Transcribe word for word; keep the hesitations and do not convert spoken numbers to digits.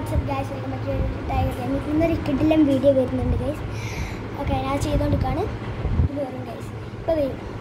WhatsApp guys welcome back to Tiger Gaming. ഇന്നൊരു കിടിലം video വരുന്നുണ്ട് ഗൈസ്. ഓക്കെ, ഞാൻ ചെയ്തുകൊണ്ടിരിക്കുകയാണ്. ഇത് വരും ഗൈസ്, ഇപ്പോൾ വരും.